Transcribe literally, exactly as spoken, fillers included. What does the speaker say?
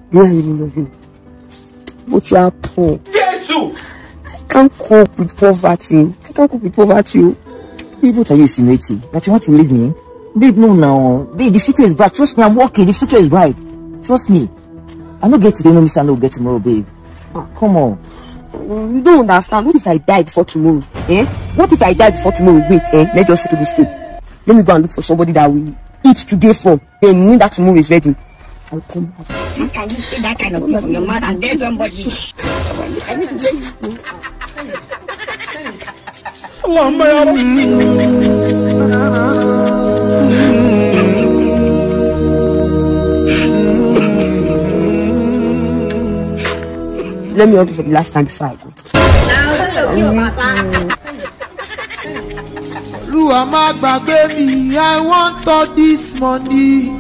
You really love you. But you are poor. Jesus! I can't cope with poverty. I can't cope with poverty. Babe, what are you insinuating? That you want to leave me? Babe, no, no. Babe, the future is bright. Trust me, I'm working. The future is bright. Trust me. I don't get today, no miss, I don't get tomorrow, babe. Ah, come on. You don't understand. What if I die before tomorrow? Eh? What if I die before tomorrow? Wait, eh? Let's just settle this thing. Let me go and look for somebody that will eat today for. Then mean that tomorrow is ready. I'll come back. How can you say that kind of thing from your mouth and then somebody? Let me order for the last time before I go. Luama gbàgbé mi, I want all this money.